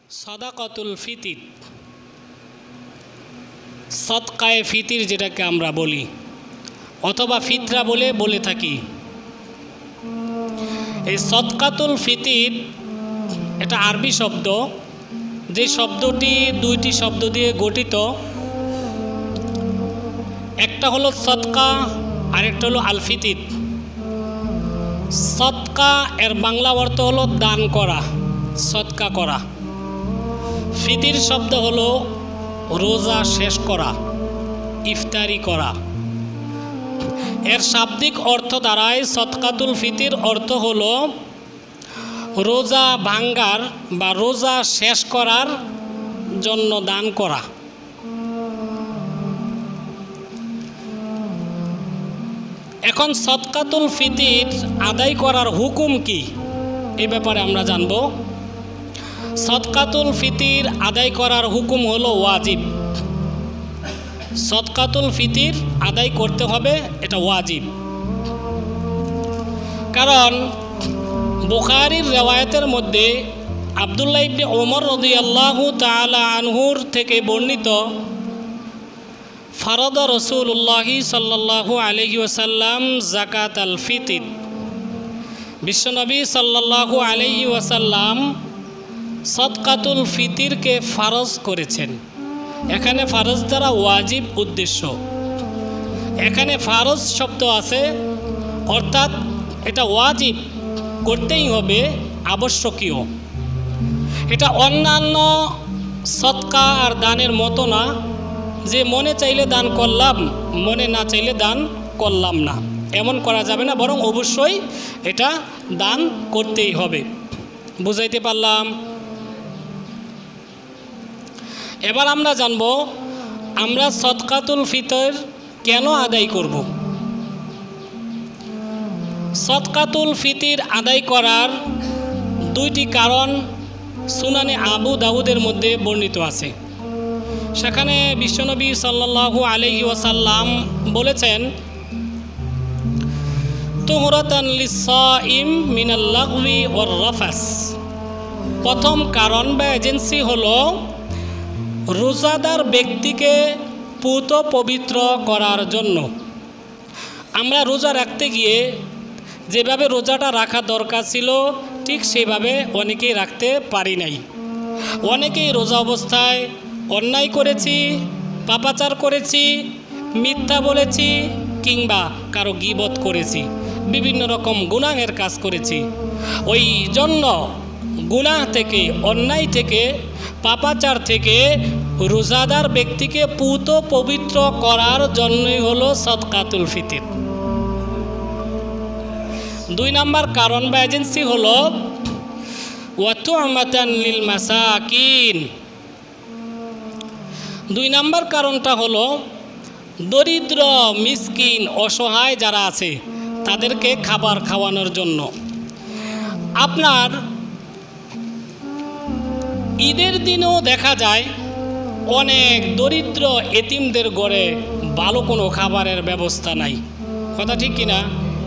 সাদাকাতুল ফিতির, সদকায়ে ফিতির যেটাকে আমরা বলি অথবা ফিতরা বলে থাকি। এই সদকাতুল ফিতির এটা আরবি শব্দ, যে শব্দটি দুইটি শব্দ দিয়ে গঠিত। একটা হলো সদকা, আরেকটা হলো আল ফিতির। সদকা এর বাংলা অর্থ হলো দান করা, সদকা করা। ফিতির শব্দ হলো রোজা শেষ করা, ইফতারি করা। এর শাব্দিক অর্থ দ্বারায় সদকাতুল ফিতির অর্থ হলো রোজা ভাঙ্গার বা রোজা শেষ করার জন্য দান করা। এখন সদকাতুল ফিতির আদায় করার হুকুম কি এ ব্যাপারে আমরা জানব। সদকাতুল ফিতির আদায় করার হুকুম হলো ওয়াজিব। সদকাতুল ফিতির আদায় করতে হবে, এটা ওয়াজিব। কারণ বুখারীর রিওয়ায়াতের মধ্যে আব্দুল্লাহ ইবনে ওমর রাদিয়াল্লাহু তাআলা আনহুর থেকে বর্ণিত, ফারাদ রাসূলুল্লাহি সাল্লাল্লাহু আলাইহি ওয়াসাল্লাম যাকাত আল ফিতির। বিশ্বনবী সাল্লাল্লাহু আলাইহি ওয়াসাল্লাম সদকাতুল ফিতিরকে ফরজ করেছেন। এখানে ফরজ দ্বারা ওয়াজিব উদ্দেশ্য। এখানে ফরজ শব্দ আছে, অর্থাৎ এটা ওয়াজিব, করতেই হবে, আবশ্যকীয়। এটা অন্যান্য সদকা আর দানের মতো না যে মনে চাইলে দান করলাম, মনে না চাইলে দান করলাম না, এমন করা যাবে না, বরং অবশ্যই এটা দান করতেই হবে। বুঝাইতে পারলাম? এবার আমরা জানব আমরা সদকাতুল ফিতর কেন আদায় করব। সদকাতুল ফিতির আদায় করার দুইটি কারণ সুনানে আবু দাউদের মধ্যে বর্ণিত আছে। সেখানে বিশ্বনবী সাল্লাল্লাহু আলাইহি ওয়াসাল্লাম বলেছেন, তুহরাতান লিস-সাইম মিনাল লাগবি ওয়ার রাফাস। প্রথম কারণ বা এজেন্সি হলো রোজাদার ব্যক্তিকে পুত পবিত্র করার জন্য। আমরা রোজা রাখতে গিয়ে যেভাবে রোজাটা রাখা দরকার ছিল ঠিক সেভাবে অনেকেই রাখতে পারি নাই। অনেকেই রোজা অবস্থায় অন্যায় করেছি, পাপাচার করেছি, মিথ্যা বলেছি, কিংবা কারো গীবত করেছি, বিভিন্ন রকম গুনাহের কাজ করেছি। ওই জন্য গুনাহ থেকে, অন্যায় থেকে, পাপাচার থেকে রোজাদার ব্যক্তিকে পুত পবিত্র করার জন্যই হলো সদকাতুল ফিতির। দুই নম্বর কারণ বা এজেন্সি হলো ওয়াতুমাতান লিল মাসাকিন। দুই নম্বর কারণটা হলো দরিদ্র, মিসকিন, অসহায় যারা আছে তাদেরকে খাবার খাওয়ানোর জন্য। আপনার ঈদের দিনেও দেখা যায় অনেক দরিদ্র এতিমদের ঘরে ভালো কোনো খাবারের ব্যবস্থা নাই। কথা ঠিক কিনা?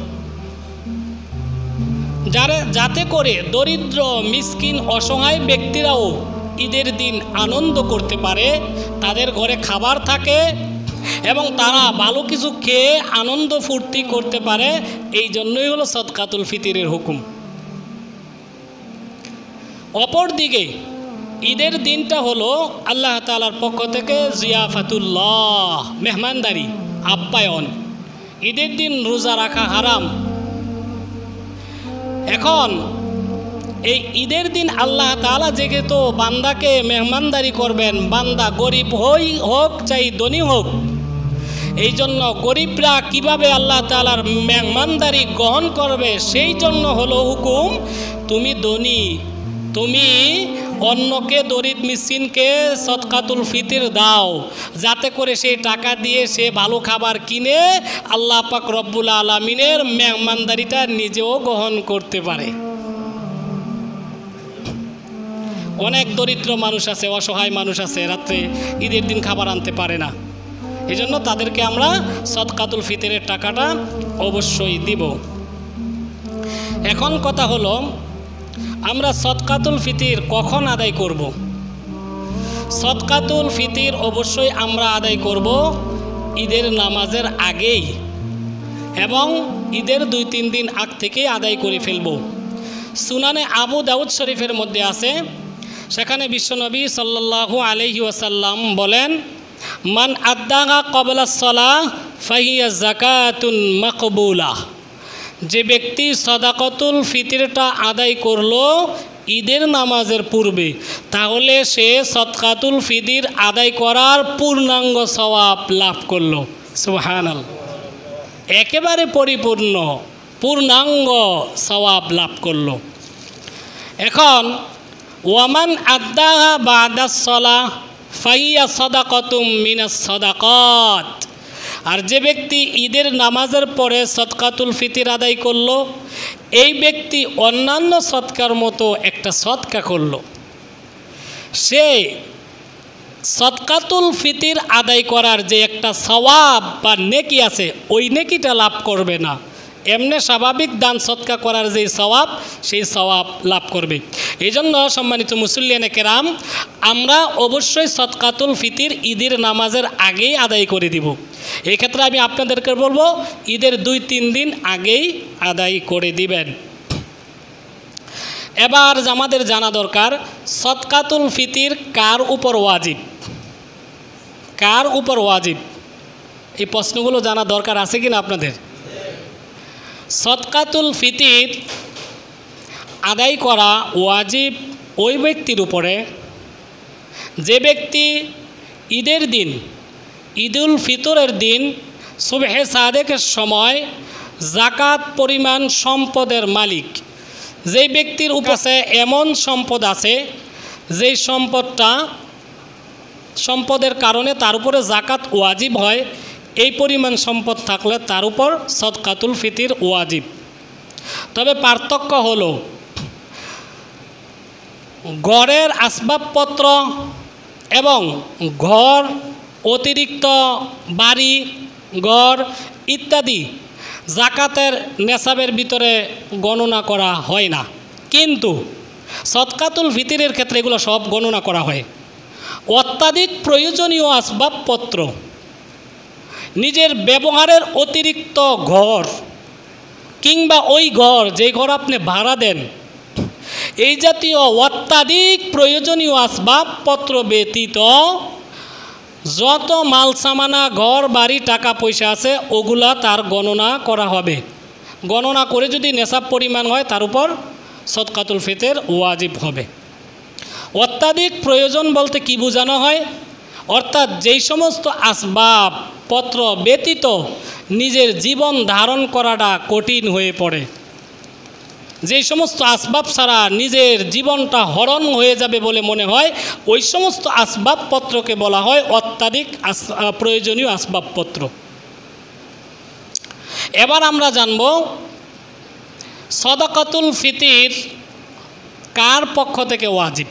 যাতে করে দরিদ্র, মিসকিন, অসহায় ব্যক্তিরাও ঈদের দিন আনন্দ করতে পারে, তাদের ঘরে খাবার থাকে এবং তারা ভালো কিছু খেয়ে আনন্দ ফুর্তি করতে পারে, এই জন্যই হলো সদকাতুল ফিতিরের হুকুম। অপরদিকে ঈদের দিনটা হলো আল্লাহ তাআলার পক্ষ থেকে জিয়াফাতুল্লাহ, মেহমানদারি, আপ্যায়ন। ঈদের দিন রোজা রাখা হারাম। এখন এই ঈদের দিন আল্লাহ তাআলা যেহেতু বান্দাকে মেহমানদারি করবেন, বান্দা গরিব হোক চাই ধনী হোক, এই জন্য গরিবরা কিভাবে আল্লাহ তাআলার মেহমানদারি গ্রহণ করবে সেই জন্য হলো হুকুম, তুমি ধনী, তুমি অন্যকে, দরিদ্র মিসকিনকে সদকাতুল ফিতির দাও, যাতে করে সেই টাকা দিয়ে সে ভালো খাবার কিনে আল্লাহ পাক রব্বুল আলামিনের মেহমানদারিটা নিজেও গ্রহণ করতে পারে। অনেক দরিদ্র মানুষ আছে, অসহায় মানুষ আছে, রাত্রে ঈদের দিন খাবার আনতে পারে না। এই জন্য তাদেরকে আমরা সদকাতুল ফিতরের টাকাটা অবশ্যই দিব। এখন কথা হলো আমরা সদকাতুল ফিতির কখন আদায় করব। সদকাতুল ফিতির অবশ্যই আমরা আদায় করব ঈদের নামাজের আগেই এবং ঈদের 2-3 দিন আগ থেকেই আদায় করে ফেলব। সুনানে আবু দাউদ শরীফের মধ্যে আছে, সেখানে বিশ্বনবী সাল্লাল্লাহু আলাইহি ওয়াসাল্লাম বলেন, মান আদ্দাগা ক্বাবলা সলাহ ফাহিয়া যাকাতুন মাকবুলা। যে ব্যক্তি সাদাকাতুল ফিতরটা আদায় করলো ঈদের নামাজের পূর্বে, তাহলে সে সদকাতুল ফিতর আদায় করার পূর্ণাঙ্গ সওয়াব লাভ করলো। সুবহানাল্লাহ, একেবারে পরিপূর্ণ পূর্ণাঙ্গ সওয়াব লাভ করলো। এখন ওয়ামান আদ্দাহা বাদাস সালাহ ফাহিয়া সাদাকাতুম মিনাস সাদাকাত। আর যে ব্যক্তি ঈদের নামাজের পরে সদকাতুল ফিতর আদায় করলো, এই ব্যক্তি অন্যান্য সদকার মতো একটা সদকা করলো। সে সদকাতুল ফিতর আদায় করার যে একটা সওয়াব বা নেকি আছে, ওই নেকিটা লাভ করবে না, এমনি স্বাভাবিক দান সদকা করার যে সওয়াব, সেই সওয়াব লাভ করবে। এই জন্য সম্মানিত মুসল্লিয়ানে কেরাম, আমরা অবশ্যই সদকাতুল ফিতর ঈদের নামাজের আগেই আদায় করে দিব। এই ক্ষেত্রে আমি আপনাদেরকে বলবো, ঈদের 2-3 দিন আগেই আদায় করে দিবেন। এবার আমাদের জানা দরকার, সদকাতুল ফিতর কার উপর ওয়াজিব, কার উপর ওয়াজিব, এই প্রশ্নগুলো জানা দরকার আছে কিনা আপনাদের? সদকাতুল ফিতর আদায় করা ওয়াজিব ওই ব্যক্তির উপরে যে ব্যক্তি ঈদের দিন, ঈদুল ফিতরের দিন সুবহে সাদেকের সময় জাকাত পরিমাণ সম্পদের মালিক। যেই ব্যক্তির উপরে এমন সম্পদ আছে, যেই সম্পদের কারণে তার উপরে জাকাত ওয়াজিব হয়, এই পরিমাণ সম্পদ থাকলে তার উপর সদকাতুল ফিতর ওয়াজিব। তবে পার্থক্য হলো, ঘরের আসবাবপত্র এবং ঘর অতিরিক্ত বাড়ি ঘর ইত্যাদি জাকাতের নেসাবের ভিতরে গণনা করা হয় না, কিন্তু সদকাতুল ফিতরের ক্ষেত্রে এগুলো সব গণনা করা হয়। অত্যাধিক প্রয়োজনীয় আসবাবপত্র, নিজের ব্যবহারের অতিরিক্ত ঘর কিংবা ওই ঘর যে ঘর আপনি ভাড়া দেন, এই জাতীয় অত্যাধিক প্রয়োজনীয় আসবাবপত্র ব্যতীত যত মাল সামানা ঘর বাড়ি টাকা পয়সা আছে, ওগুলা তার গণনা করা হবে। গণনা করে যদি নেশাব পরিমাণ হয়, তার উপর সদকাতুল ফিতর ওয়াজিব হবে। অত্যাধিক প্রয়োজন বলতে কি বোঝানো হয়? অর্থাৎ যেই সমস্ত আসবাবপত্র ব্যতীত নিজের জীবন ধারণ করাটা কঠিন হয়ে পড়ে, যেই সমস্ত আসবাব ছাড়া নিজের জীবনটা হরণ হয়ে যাবে বলে মনে হয়, ওই সমস্ত আসবাবপত্রকে বলা হয় অত্যাধিক প্রয়োজনীয় আসবাবপত্র। এবার আমরা জানব সদকাতুল ফিতর কার পক্ষ থেকে ওয়াজিব।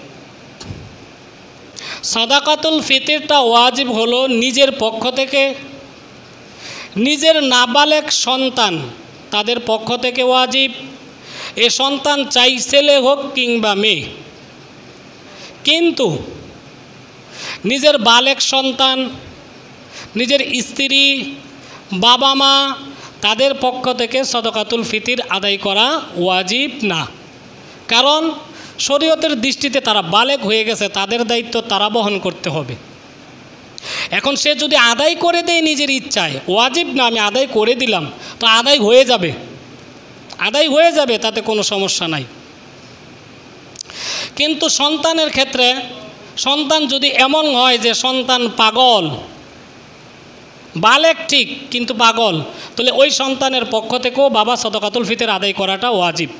সদকাতুল ফিতরটা ওয়াজিব হলো নিজের পক্ষ থেকে, নিজের নাবালেগ সন্তান তাদের পক্ষ থেকে ওয়াজিব। এ সন্তান চাই ছেলে হোক কিংবা মেয়ে, কিন্তু নিজের বালেগ সন্তান, নিজের স্ত্রী, বাবা মা তাদের পক্ষ থেকে সদকাতুল ফিতর আদায় করা ওয়াজিব না। কারণ শরীয়তের দৃষ্টিতে তারা বালেগ হয়ে গেছে, তাদের দায়িত্ব তারা বহন করতে হবে। এখন সে যদি আদায় করে দেয় নিজের ইচ্ছায়, ওয়াজিব না আমি আদায় করে দিলাম, তো আদায় হয়ে যাবে, আদায় হয়ে যাবে, তাতে কোনো সমস্যা নাই। কিন্তু সন্তানের ক্ষেত্রে সন্তান যদি এমন হয় যে সন্তান পাগল, বালেগ ঠিক কিন্তু পাগল, তাহলে ওই সন্তানের পক্ষ থেকেও বাবা সদকাতুল ফিতর আদায় করাটা ওয়াজিব।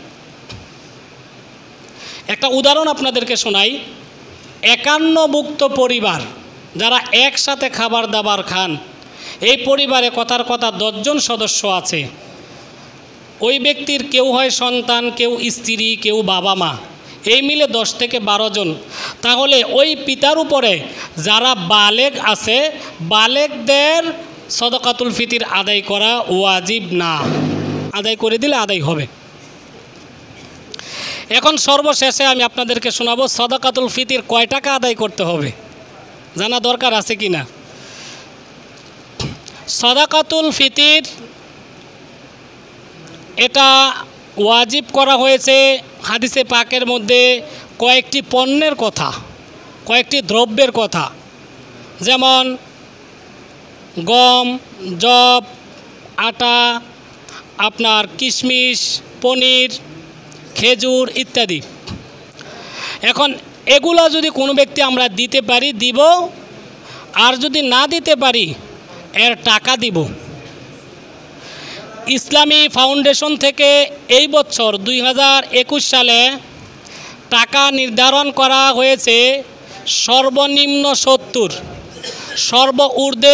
একটা উদাহরণ আপনাদেরকে শোনাই। 51ভুক্ত পরিবার, যারা একসাথে খাবার দাবার খান, এই পরিবারে কথার কথা 10 জন সদস্য আছে। ওই ব্যক্তির কেউ হয় সন্তান, কেউ স্ত্রী, কেউ বাবা মা, এই মিলে 10 থেকে 12 জন। তাহলে ওই পিতার উপরে যারা বালেগ আছে, বালেগদের সদকাতুল ফিতর আদায় করা ওয়াজিব না, আদায় করে দিলে আদায় হবে। এখন সর্বশেষে আমি আপনাদেরকে শোনাবো সদকাতুল ফিতর কয় টাকা আদায় করতে হবে। জানা দরকার আছে কি না? সাদাকাতুল ফিতির এটা ওয়াজিব করা হয়েছে হাদিসে পাকের মধ্যে কয়েকটি পণ্যের কথা, কয়েকটি দ্রব্যের কথা, যেমন গম, যব, আটা, আপনার কিশমিশ, পনির, খেজুর ইত্যাদি। এখন এগুলা যদি কোনো ব্যক্তি আমরা দিতে পারি দিব, আর যদি না দিতে পারি এর টাকা দিব। ইসলামী ফাউন্ডেশন থেকে এই বছর 2021 সালে টাকা নির্ধারণ করা হয়েছে সর্বনিম্ন 70, সর্ব ঊর্ধ্বে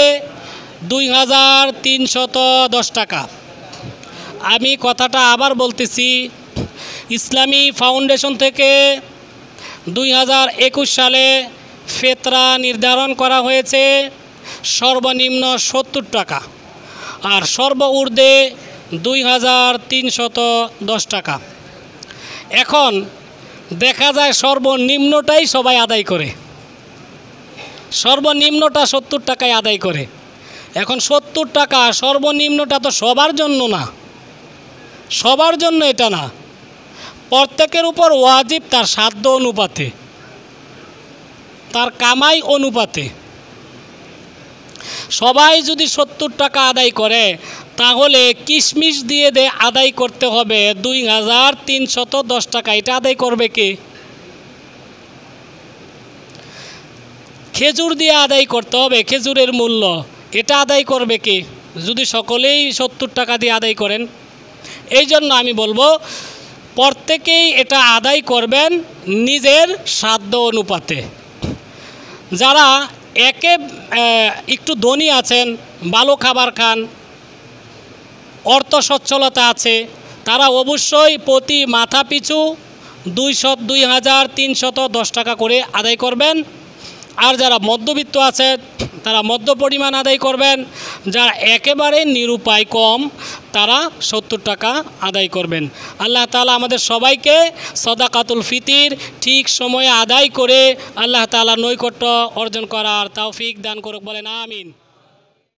2310 টাকা। আমি কথাটা আবার বলতেছি, ইসলামী ফাউন্ডেশন থেকে 2021 সালে ফেতরা নির্ধারণ করা হয়েছে সর্বনিম্ন 70 টাকা আর সর্ব ঊর্ধ্বে 2310 টাকা। এখন দেখা যায় সর্বনিম্নটাই সবাই আদায় করে, সর্বনিম্নটা 70 টাকায় আদায় করে। এখন 70 টাকা সর্বনিম্নটা তো সবার জন্য না, সবার জন্য এটা না, প্রত্যেকের উপর ওয়াজিব তার সাধ্য অনুপাতে, তার কামাই অনুপাতে। সবাই যদি 70 টাকা আদায় করে তাহলে কিশমিশ দিয়ে আদায় করতে হবে 2310 টাকা। এটা আদায় করবে কে? খেজুর দিয়ে আদায় করতে হবে খেজুরের মূল্য, এটা আদায় করবে কে? যদি সকলেই 70 টাকা দিয়ে আদায় করেন। এই জন্য আমি বলবো প্রত্যেকেই এটা আদায় করবেন নিজের সাধ্য অনুপাতে। যারা একটু ধনী আছেন, ভালো খাবার খান, অর্থ সচ্ছলতা আছে, তারা অবশ্যই প্রতি মাথা পিছু 2310 টাকা করে আদায় করবেন। আর যারা মধ্যবিত্ত আছে তারা মধ্য পরিমাণ আদায় করবেন। যারা একেবারে নিরুপায় কম তারা 70 টাকা আদায় করবেন। আল্লাহ তাআলা আমাদের সবাইকে সাদাকাতুল ফিতির ঠিক সময়ে আদায় করে আল্লাহ তাআলা নৈকট্য অর্জন করার তৌফিক দান করুক, বলেন আমিন।